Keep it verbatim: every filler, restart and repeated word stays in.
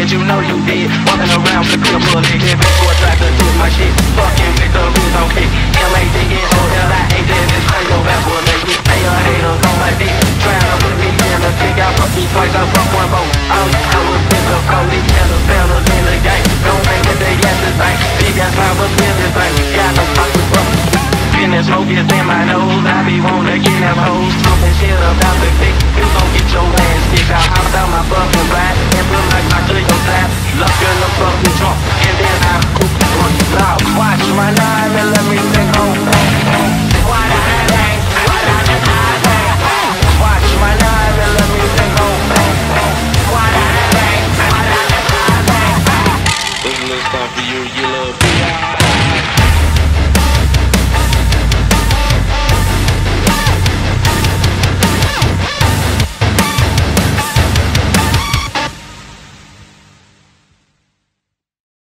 bitch, you know you did. Walking around with a crib full of niggas, bitch, for a track to do my shit. Fucking with the rules on kick. M A D N O L I A Z, this crazy old rap will make me pay her haters on my dick. Trying to put me in the dick, I fuck me twice, I fuck one more. All these hoes with the police and the fellas in the gang. Don't make it they ass this bank. Big ass line was in this bank. Got no fuck with bro. Fitness smoke is in my nose. I be wanna get them hoes. Talking shit about the dick. You gon' get your ass kicked. I hopped out my fucking ride and put like my to your side. Look in the fucking trunk and then I cook the front. Now watch my nine and let me take home. Watch my nine and let me take home. This is a little song for you, you little